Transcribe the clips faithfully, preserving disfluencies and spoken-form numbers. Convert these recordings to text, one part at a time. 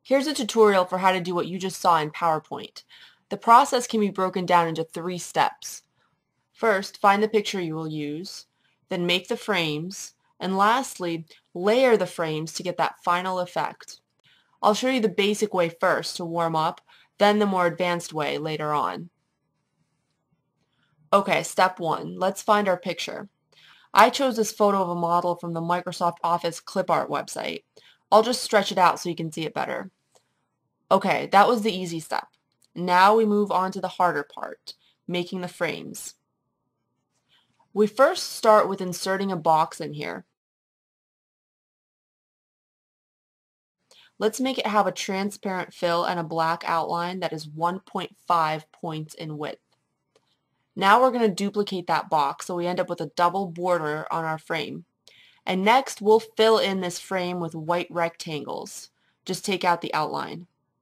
Here's a tutorial for how to do what you just saw in PowerPoint. The process can be broken down into three steps. First, find the picture you will use, then make the frames, and lastly, layer the frames to get that final effect. I'll show you the basic way first to warm up, then the more advanced way later on. Okay, step one, let's find our picture. I chose this photo of a model from the Microsoft Office clip art website. I'll just stretch it out so you can see it better. Okay, that was the easy step. Now we move on to the harder part, making the frames. We first start with inserting a box in here. Let's make it have a transparent fill and a black outline that is one point five points in width. Now we're going to duplicate that box so we end up with a double border on our frame. And next we'll fill in this frame with white rectangles. Just take out the outline.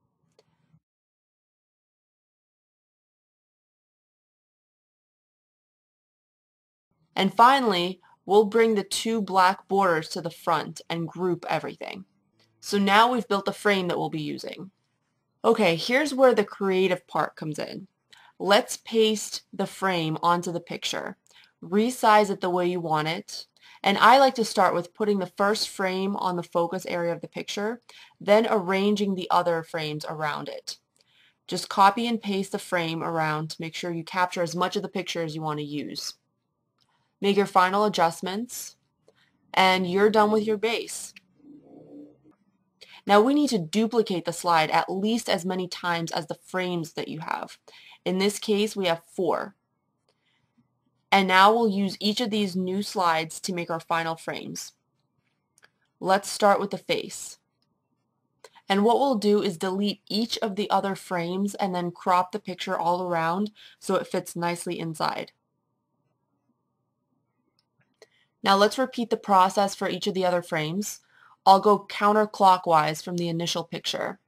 And finally, we'll bring the two black borders to the front and group everything. So now we've built the frame that we'll be using. Okay, here's where the creative part comes in. Let's paste the frame onto the picture. Resize it the way you want it. And I like to start with putting the first frame on the focus area of the picture, then arranging the other frames around it. Just copy and paste the frame around to make sure you capture as much of the picture as you want to use. Make your final adjustments, and you're done with your base. Now we need to duplicate the slide at least as many times as the frames that you have. In this case, we have four. And now we'll use each of these new slides to make our final frames. Let's start with the face. And what we'll do is delete each of the other frames and then crop the picture all around so it fits nicely inside. Now let's repeat the process for each of the other frames. I'll go counterclockwise from the initial picture.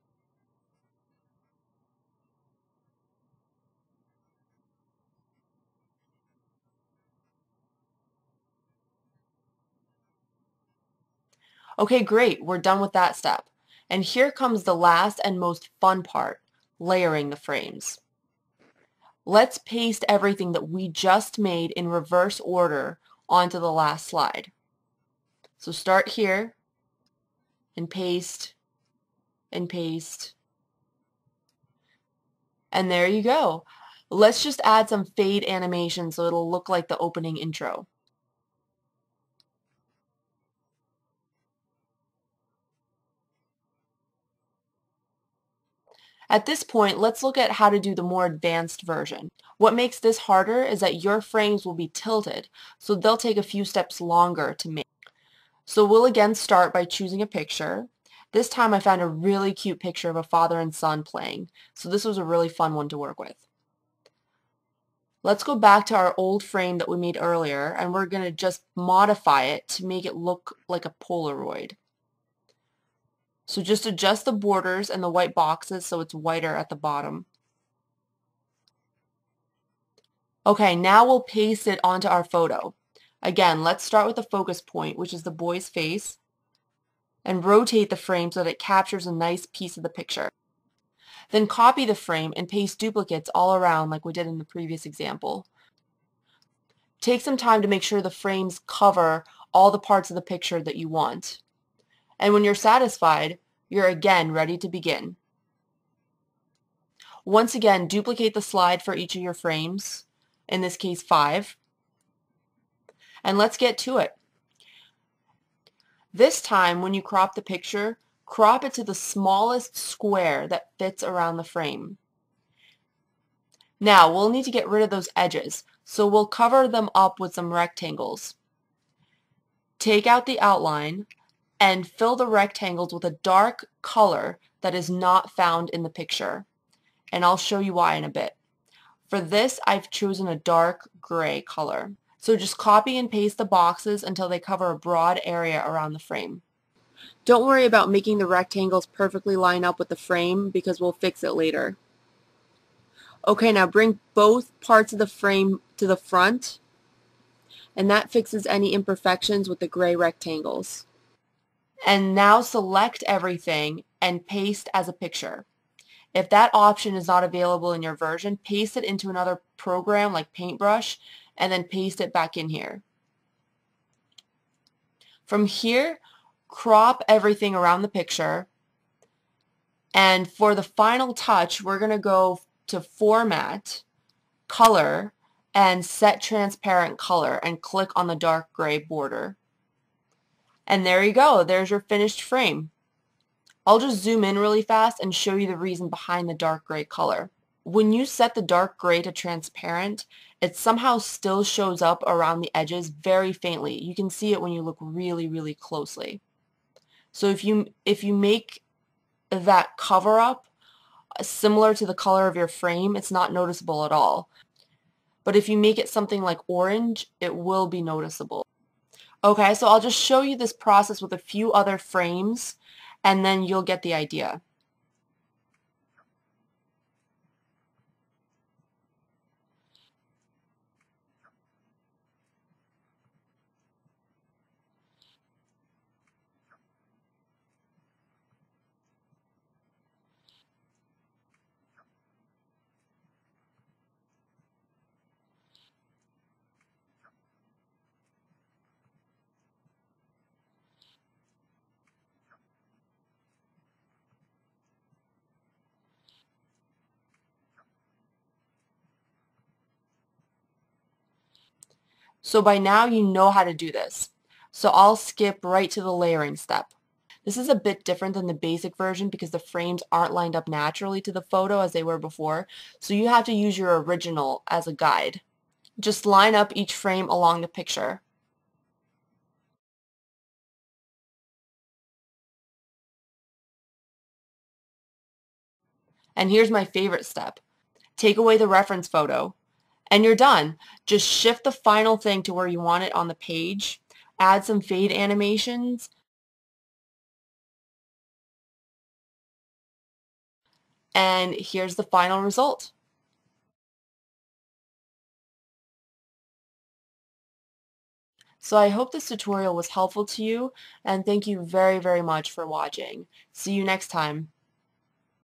Okay, great, we're done with that step. And here comes the last and most fun part, layering the frames. Let's paste everything that we just made in reverse order onto the last slide. So start here and paste and paste. And there you go. Let's just add some fade animation so it'll look like the opening intro. At this point, let's look at how to do the more advanced version. What makes this harder is that your frames will be tilted, so they'll take a few steps longer to make. So we'll again start by choosing a picture. This time I found a really cute picture of a father and son playing, so this was a really fun one to work with. Let's go back to our old frame that we made earlier, and we're going to just modify it to make it look like a Polaroid. So just adjust the borders and the white boxes so it's whiter at the bottom. Okay, now we'll paste it onto our photo. Again, let's start with the focus point, which is the boy's face, and rotate the frame so that it captures a nice piece of the picture. Then copy the frame and paste duplicates all around like we did in the previous example. Take some time to make sure the frames cover all the parts of the picture that you want. And when you're satisfied, you're again ready to begin. Once again, duplicate the slide for each of your frames, in this case five, and let's get to it. This time, when you crop the picture, crop it to the smallest square that fits around the frame. Now, we'll need to get rid of those edges, so we'll cover them up with some rectangles. Take out the outline and fill the rectangles with a dark color that is not found in the picture. And I'll show you why in a bit. For this, I've chosen a dark gray color. So just copy and paste the boxes until they cover a broad area around the frame. Don't worry about making the rectangles perfectly line up with the frame because we'll fix it later. Okay, now bring both parts of the frame to the front, and that fixes any imperfections with the gray rectangles. And now select everything and paste as a picture. If that option is not available in your version, paste it into another program like Paintbrush and then paste it back in here. From here, crop everything around the picture, and for the final touch, we're going to go to Format, Color, and Set Transparent Color, and click on the dark gray border. And there you go, there's your finished frame. I'll just zoom in really fast and show you the reason behind the dark gray color. When you set the dark gray to transparent, it somehow still shows up around the edges very faintly. You can see it when you look really, really closely. So if you, if you make that cover up similar to the color of your frame, it's not noticeable at all. But if you make it something like orange, it will be noticeable. Okay, so I'll just show you this process with a few other frames, and then you'll get the idea. So by now you know how to do this. So I'll skip right to the layering step. This is a bit different than the basic version because the frames aren't lined up naturally to the photo as they were before, so you have to use your original as a guide. Just line up each frame along the picture. And here's my favorite step. Take away the reference photo. And you're done. Just shift the final thing to where you want it on the page, add some fade animations, and here's the final result. So I hope this tutorial was helpful to you, and thank you very, very much for watching. See you next time.